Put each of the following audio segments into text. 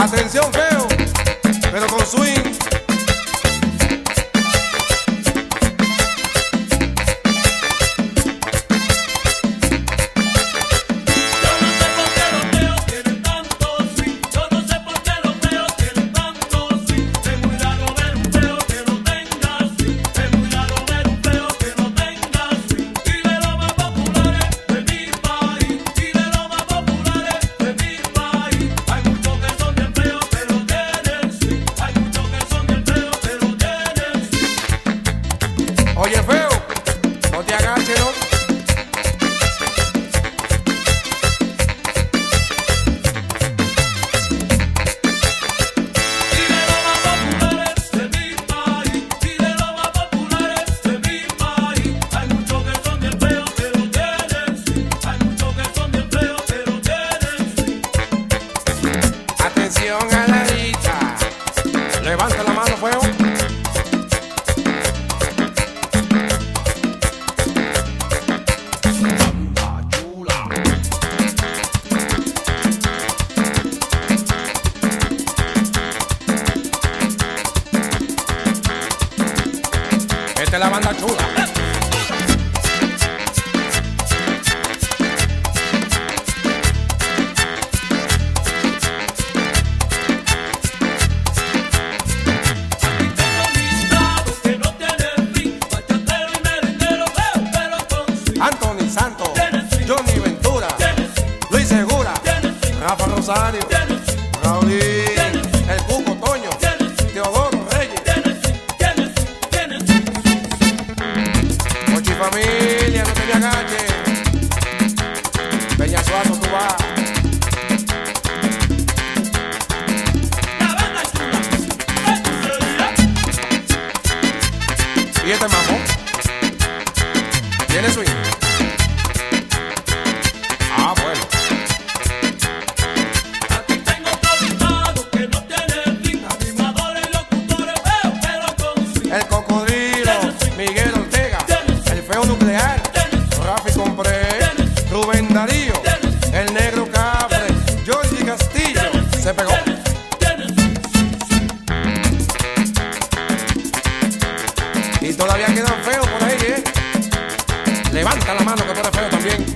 Atención, feo, pero con swing. Oye, feo, no te agaches, ¿no? Atención a la lista. Levanta la mano, feo. Esta es la banda chula. Anthony Santos, Johnny Ventura, Luis Segura, Rafa Rosario, Raulín, el Cuco Toño, Teodoro Reyes, Ochi familia, no te me agaches. Peña Suazo, tú vas. Y este mamón tiene swing. Ah, bueno. Aquí tengo todo que no tiene fin, animadores, locutores, feos, pero con swing. El Cocodrilo, Miguel Ortega, el Feo Nuclear, Rafi Compré, Rubén Darío, el Negro Capre, Jordi Castillo, se pegó. Y todavía quedan feos por ahí, ¿eh? Levanta la mano que tú eres feo también.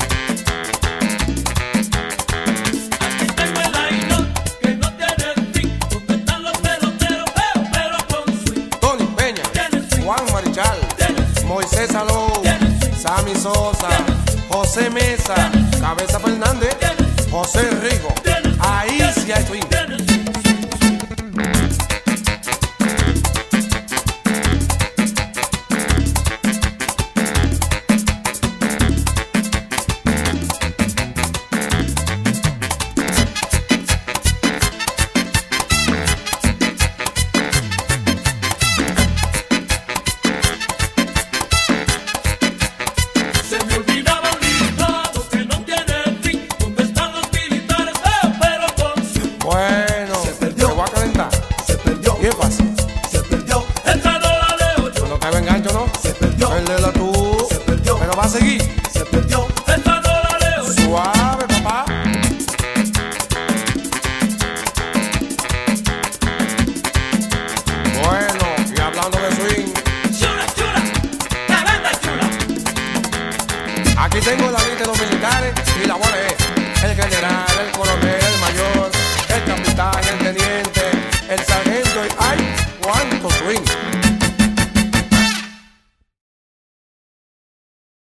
Aquí tengo el aire que no tiene fin, donde están los peloteros, feos, pero con swing. Tony Peña, Juan Marichal, Moisés Salou, Sammy Sosa, José Mesa, Cabeza Fernández.